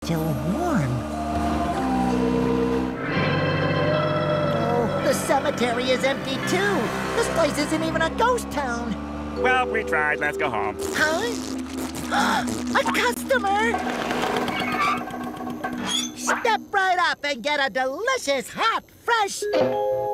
still warm. Oh, the cemetery is empty, too. This place isn't even a ghost town. Well, we tried. Let's go home. Huh? A customer! Step right up and get a delicious, hot, fresh